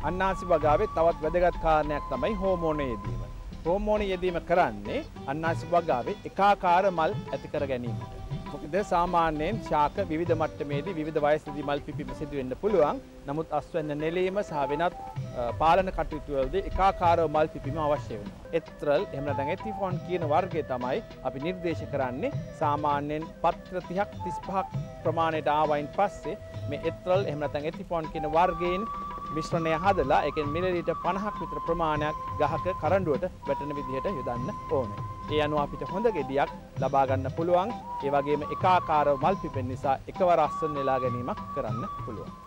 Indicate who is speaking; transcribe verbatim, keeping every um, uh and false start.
Speaker 1: අන්නාසි වගාවේ තවත් වැදගත් කාරණයක් තමයි හෝමෝන යෙදීම. හෝමෝන යෙදීම කරන්නේ අන්නාසි වගාවේ එකාකාර මල් ඇති කර ගැනීමට. මොකද සාමාන්‍යයෙන් ශාක විවිධ මට්ටමේදී විවිධ වයසේදී මල් පිපීම සිදු වෙන්න පුළුවන්. නමුත් අස්වැන්න නෙලීම සහ වෙනත් පාලන කටයුතු වලදී එකාකාරව මල් පිපීම අවශ්‍ය වෙනවා. එත්‍රල් එහෙම නැත්නම් එතිෆෝන් කියන වර්ගය තමයි අපි නිර්දේශ කරන්නේ. සාමාන්‍යයෙන් පත්‍ර තිහක් තිස් පහක් ප්‍රමාණයට ආවයින් පස්සේ මේ එත්‍රල් එහෙම නැත්නම් එතිෆෝන් කියන වර්ගයෙන් මිශ්‍රණය හදලා ඒකෙන් මිලිලීටර් පනහක් විතර ප්‍රමාණයක් ගහක කරඬුවට වැටෙන විදිහට යොදන්න ඕනේ. ඒ අනුව අපිට හොඳ ගෙඩියක් ලබා ගන්න පුළුවන්. ඒ වගේම එකාකාරව මල් පිපෙන නිසා එකවර අස්වැන්න නෙලා ගැනීමක් කරන්න පුළුවන්.